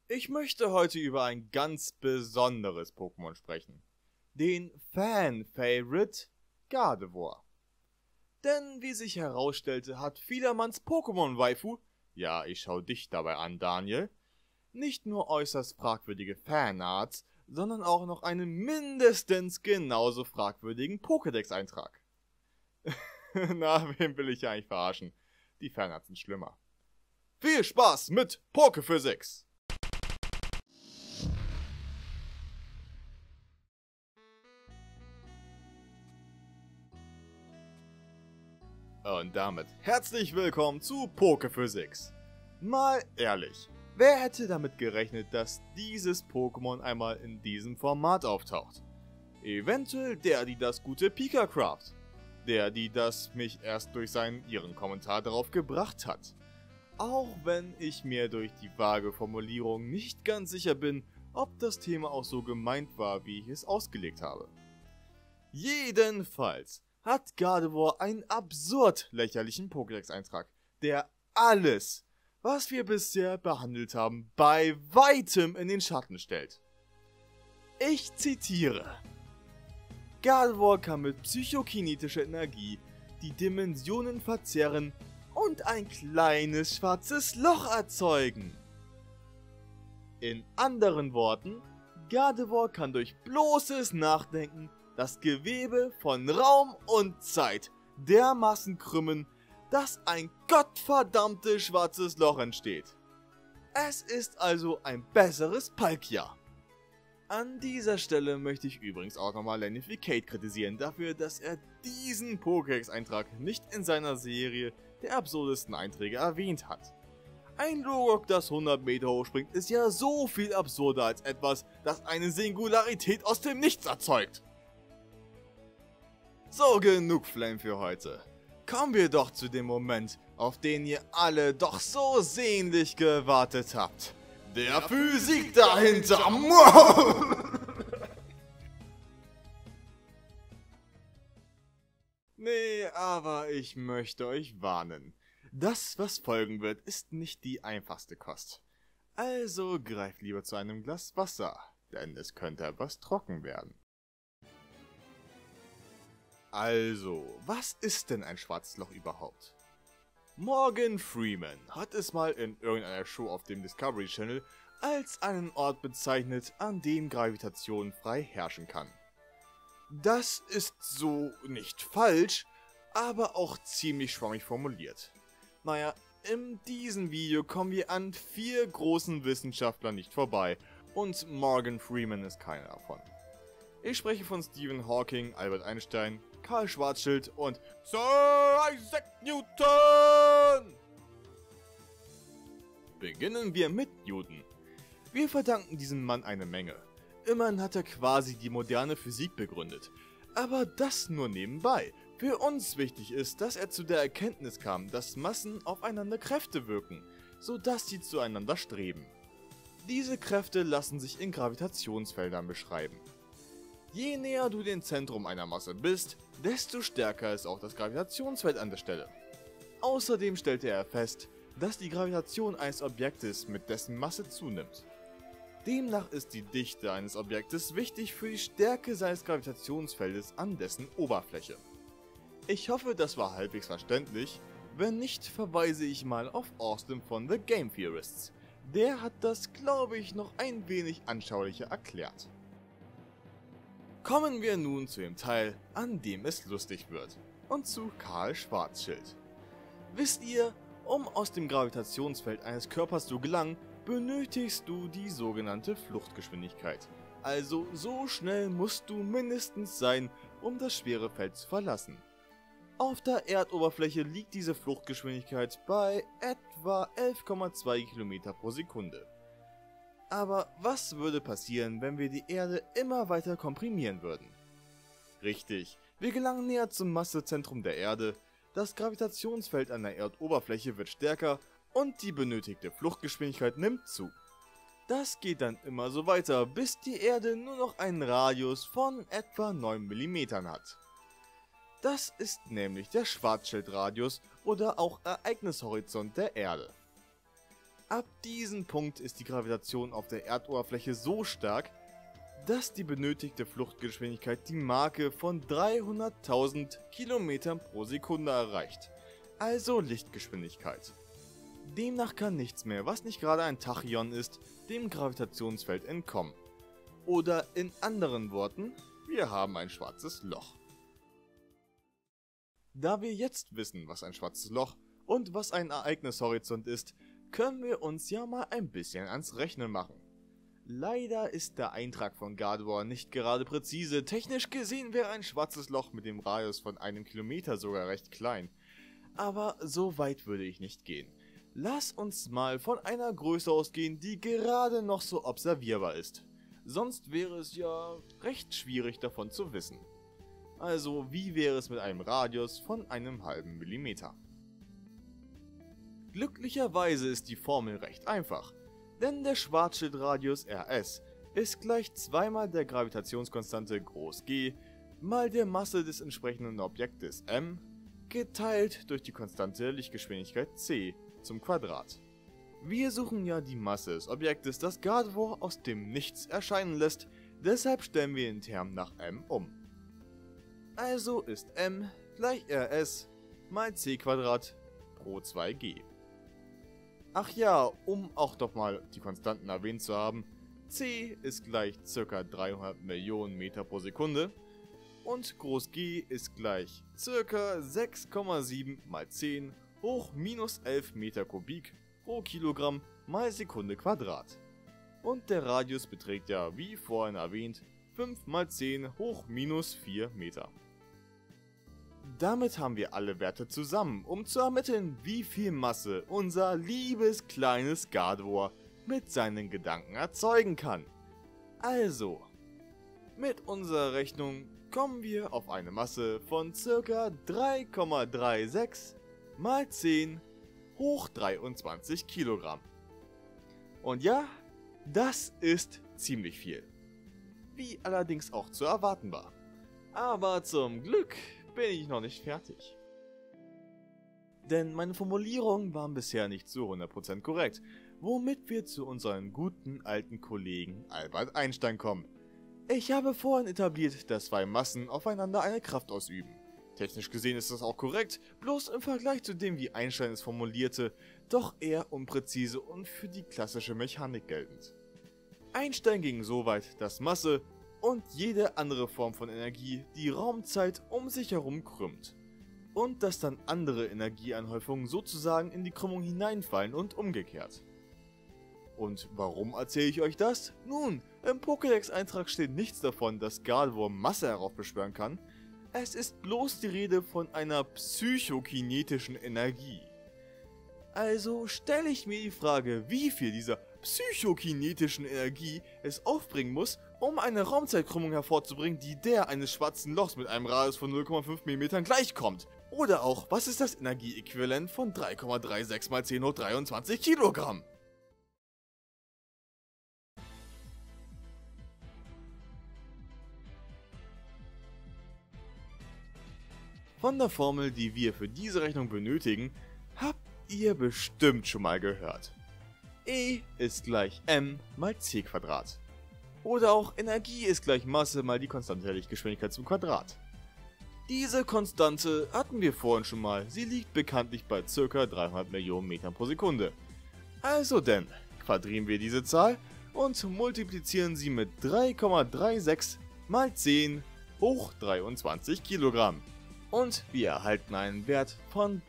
Ich möchte heute über ein ganz besonderes Pokémon sprechen. Den Fan-Favorite Gardevoir. Denn wie sich herausstellte, hat Fiedermanns Pokémon-Waifu, ja, ich schau dich dabei an, Daniel, nicht nur äußerst fragwürdige Fanarts, sondern auch noch einen mindestens genauso fragwürdigen Pokédex-Eintrag. Na, wen will ich eigentlich verarschen? Die Fanarts sind schlimmer. Viel Spaß mit Poképhysics! Und damit herzlich willkommen zu Poképhysics. Mal ehrlich, wer hätte damit gerechnet, dass dieses Pokémon einmal in diesem Format auftaucht? Eventuell der, die das gute Pika-Craft. Der, die das mich erst durch ihren Kommentar darauf gebracht hat. Auch wenn ich mir durch die vage Formulierung nicht ganz sicher bin, ob das Thema auch so gemeint war, wie ich es ausgelegt habe. Jedenfalls hat Gardevoir einen absurd lächerlichen Pokédex-Eintrag, der alles, was wir bisher behandelt haben, bei weitem in den Schatten stellt. Ich zitiere: Gardevoir kann mit psychokinetischer Energie die Dimensionen verzehren und ein kleines schwarzes Loch erzeugen. In anderen Worten, Gardevoir kann durch bloßes Nachdenken das Gewebe von Raum und Zeit dermaßen krümmen, dass ein gottverdammtes schwarzes Loch entsteht. Es ist also ein besseres Palkia. An dieser Stelle möchte ich übrigens auch nochmal Lanificate kritisieren dafür, dass er diesen Pokédex-Eintrag nicht in seiner Serie der absurdesten Einträge erwähnt hat. Ein Logok, das 100 Meter hoch springt, ist ja so viel absurder als etwas, das eine Singularität aus dem Nichts erzeugt. So, genug Flame für heute. Kommen wir doch zu dem Moment, auf den ihr alle doch so sehnlich gewartet habt. Der Physik dahinter! Nee, aber ich möchte euch warnen. Das, was folgen wird, ist nicht die einfachste Kost. Also greift lieber zu einem Glas Wasser, denn es könnte etwas trocken werden. Also, was ist denn ein schwarzes Loch überhaupt? Morgan Freeman hat es mal in irgendeiner Show auf dem Discovery Channel als einen Ort bezeichnet, an dem Gravitation frei herrschen kann. Das ist so nicht falsch, aber auch ziemlich schwammig formuliert. Naja, in diesem Video kommen wir an 4 großen Wissenschaftlern nicht vorbei und Morgan Freeman ist keiner davon. Ich spreche von Stephen Hawking, Albert Einstein, Karl Schwarzschild und Sir Isaac Newton! Beginnen wir mit Newton. Wir verdanken diesem Mann eine Menge. Immerhin hat er quasi die moderne Physik begründet. Aber das nur nebenbei. Für uns wichtig ist, dass er zu der Erkenntnis kam, dass Massen aufeinander Kräfte wirken, sodass sie zueinander streben. Diese Kräfte lassen sich in Gravitationsfeldern beschreiben. Je näher du dem Zentrum einer Masse bist, desto stärker ist auch das Gravitationsfeld an der Stelle. Außerdem stellte er fest, dass die Gravitation eines Objektes mit dessen Masse zunimmt. Demnach ist die Dichte eines Objektes wichtig für die Stärke seines Gravitationsfeldes an dessen Oberfläche. Ich hoffe, das war halbwegs verständlich, wenn nicht, verweise ich mal auf Austin von The Game Theorists. Der hat das, glaube ich, noch ein wenig anschaulicher erklärt. Kommen wir nun zu dem Teil, an dem es lustig wird, und zu Karl Schwarzschild. Wisst ihr, um aus dem Gravitationsfeld eines Körpers zu gelangen, benötigst du die sogenannte Fluchtgeschwindigkeit. Also so schnell musst du mindestens sein, um das schwere Feld zu verlassen. Auf der Erdoberfläche liegt diese Fluchtgeschwindigkeit bei etwa 11,2 km pro Sekunde. Aber was würde passieren, wenn wir die Erde immer weiter komprimieren würden? Richtig, wir gelangen näher zum Massezentrum der Erde, das Gravitationsfeld an der Erdoberfläche wird stärker und die benötigte Fluchtgeschwindigkeit nimmt zu. Das geht dann immer so weiter, bis die Erde nur noch einen Radius von etwa 9 mm hat. Das ist nämlich der Schwarzschildradius oder auch Ereignishorizont der Erde. Ab diesem Punkt ist die Gravitation auf der Erdoberfläche so stark, dass die benötigte Fluchtgeschwindigkeit die Marke von 300.000 Kilometern pro Sekunde erreicht, also Lichtgeschwindigkeit. Demnach kann nichts mehr, was nicht gerade ein Tachyon ist, dem Gravitationsfeld entkommen. Oder in anderen Worten, wir haben ein schwarzes Loch. Da wir jetzt wissen, was ein schwarzes Loch und was ein Ereignishorizont ist, können wir uns ja mal ein bisschen ans Rechnen machen. Leider ist der Eintrag von Gardevoir nicht gerade präzise. Technisch gesehen wäre ein schwarzes Loch mit dem Radius von 1 Kilometer sogar recht klein. Aber so weit würde ich nicht gehen. Lass uns mal von einer Größe ausgehen, die gerade noch so observierbar ist. Sonst wäre es ja recht schwierig davon zu wissen. Also, wie wäre es mit einem Radius von einem halben Millimeter? Glücklicherweise ist die Formel recht einfach, denn der Schwarzschildradius Rs ist gleich zweimal der Gravitationskonstante G mal der Masse des entsprechenden Objektes m geteilt durch die konstante Lichtgeschwindigkeit c zum Quadrat. Wir suchen ja die Masse des Objektes, das Gardevoir aus dem Nichts erscheinen lässt, deshalb stellen wir den Term nach m um. Also ist m gleich Rs mal c² pro 2g. Ach ja, um auch doch mal die Konstanten erwähnt zu haben, c ist gleich ca. 300 Millionen Meter pro Sekunde und G ist gleich ca. 6,7 mal 10 hoch minus 11 Meter Kubik pro Kilogramm mal Sekunde Quadrat. Und der Radius beträgt ja, wie vorhin erwähnt, 5 mal 10 hoch minus 4 Meter. Damit haben wir alle Werte zusammen, um zu ermitteln, wie viel Masse unser liebes kleines Gardevoir mit seinen Gedanken erzeugen kann. Also, mit unserer Rechnung kommen wir auf eine Masse von ca. 3,36 mal 10 hoch 23 Kilogramm. Und ja, das ist ziemlich viel. Wie allerdings auch zu erwarten war. Aber zum Glück bin ich noch nicht fertig. Denn meine Formulierungen waren bisher nicht zu 100% korrekt, womit wir zu unserem guten alten Kollegen Albert Einstein kommen. Ich habe vorhin etabliert, dass zwei Massen aufeinander eine Kraft ausüben. Technisch gesehen ist das auch korrekt, bloß im Vergleich zu dem, wie Einstein es formulierte, doch eher unpräzise und für die klassische Mechanik geltend. Einstein ging so weit, dass Masse und jede andere Form von Energie die Raumzeit um sich herum krümmt. Und dass dann andere Energieanhäufungen sozusagen in die Krümmung hineinfallen und umgekehrt. Und warum erzähle ich euch das? Nun, im Pokédex-Eintrag steht nichts davon, dass Gardevoir Masse heraufbeschwören kann. Es ist bloß die Rede von einer psychokinetischen Energie. Also stelle ich mir die Frage, wie viel dieser psychokinetischen Energie es aufbringen muss, um eine Raumzeitkrümmung hervorzubringen, die der eines schwarzen Lochs mit einem Radius von 0,5 mm gleichkommt. Oder auch, was ist das Energieäquivalent von 3,36 mal 10 hoch 23 Kilogramm? Von der Formel, die wir für diese Rechnung benötigen, habt ihr bestimmt schon mal gehört. E ist gleich m mal c². Oder auch Energie ist gleich Masse mal die konstante Lichtgeschwindigkeit zum Quadrat. Diese Konstante hatten wir vorhin schon mal, sie liegt bekanntlich bei ca. 300 Millionen Metern pro Sekunde. Also denn, quadrieren wir diese Zahl und multiplizieren sie mit 3,36 mal 10 hoch 23 Kilogramm. Und wir erhalten einen Wert von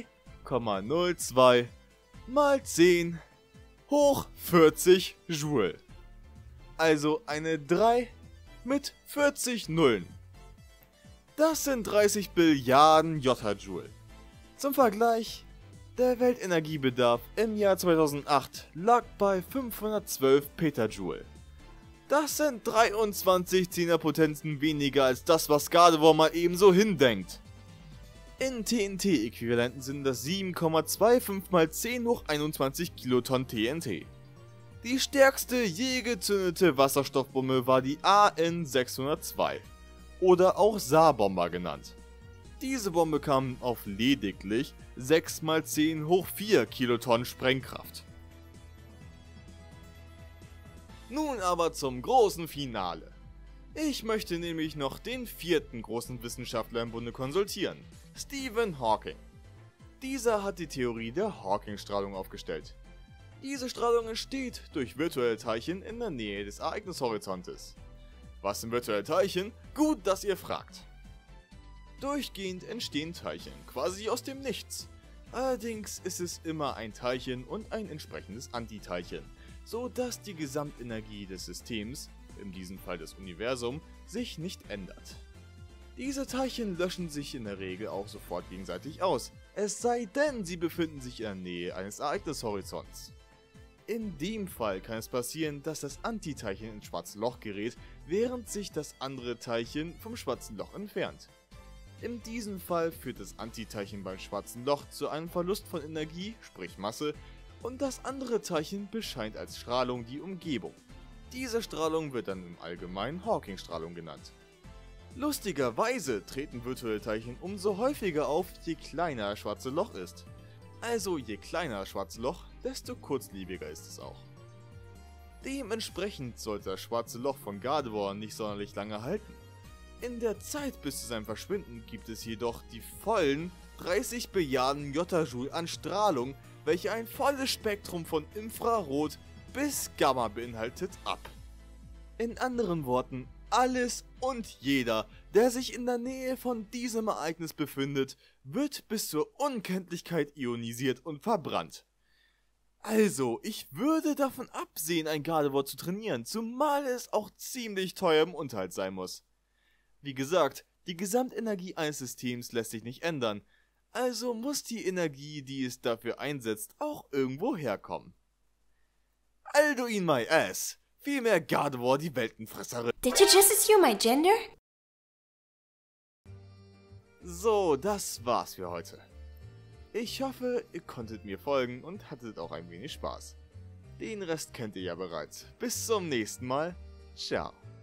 3,02 mal 10 hoch 40 Joule. Also eine 3 mit 40 Nullen. Das sind 30 Billiarden Jottajoule. Zum Vergleich, der Weltenergiebedarf im Jahr 2008 lag bei 512 Petajoule. Das sind 23 Zehnerpotenzen weniger als das, was Gardevoir mal ebenso hindenkt. In TNT-Äquivalenten sind das 7,25 mal 10 hoch 21 Kilotonnen TNT. Die stärkste je gezündete Wasserstoffbombe war die AN-602 oder auch Saarbomber genannt. Diese Bombe kam auf lediglich 6 mal 10 hoch 4 Kilotonnen Sprengkraft. Nun aber zum großen Finale. Ich möchte nämlich noch den vierten großen Wissenschaftler im Bunde konsultieren, Stephen Hawking. Dieser hat die Theorie der Hawking-Strahlung aufgestellt. Diese Strahlung entsteht durch virtuelle Teilchen in der Nähe des Ereignishorizontes. Was sind virtuelle Teilchen? Gut, dass ihr fragt. Durchgehend entstehen Teilchen, quasi aus dem Nichts. Allerdings ist es immer ein Teilchen und ein entsprechendes Antiteilchen, so dass die Gesamtenergie des Systems, in diesem Fall des Universums, sich nicht ändert. Diese Teilchen löschen sich in der Regel auch sofort gegenseitig aus, es sei denn, sie befinden sich in der Nähe eines Ereignishorizonts. In dem Fall kann es passieren, dass das Antiteilchen ins schwarze Loch gerät, während sich das andere Teilchen vom schwarzen Loch entfernt. In diesem Fall führt das Antiteilchen beim schwarzen Loch zu einem Verlust von Energie, sprich Masse, und das andere Teilchen bescheint als Strahlung die Umgebung. Diese Strahlung wird dann im Allgemeinen Hawking-Strahlung genannt. Lustigerweise treten virtuelle Teilchen umso häufiger auf, je kleiner das schwarze Loch ist. Also je kleiner das schwarze Loch, desto kurzlebiger ist es auch. Dementsprechend sollte das schwarze Loch von Gardevoir nicht sonderlich lange halten. In der Zeit bis zu seinem Verschwinden gibt es jedoch die vollen 30 Billiarden Jottajoule an Strahlung, welche ein volles Spektrum von Infrarot bis Gamma beinhaltet, ab. In anderen Worten, alles und jeder, der sich in der Nähe von diesem Ereignis befindet, wird bis zur Unkenntlichkeit ionisiert und verbrannt. Also, ich würde davon absehen, ein Gardevoir zu trainieren, zumal es auch ziemlich teuer im Unterhalt sein muss. Wie gesagt, die Gesamtenergie eines Systems lässt sich nicht ändern, also muss die Energie, die es dafür einsetzt, auch irgendwo herkommen. Alduin my ass! Vielmehr Gardevoir die Weltenfresserin. Did you just assume my gender? So, das war's für heute. Ich hoffe, ihr konntet mir folgen und hattet auch ein wenig Spaß. Den Rest kennt ihr ja bereits. Bis zum nächsten Mal. Ciao.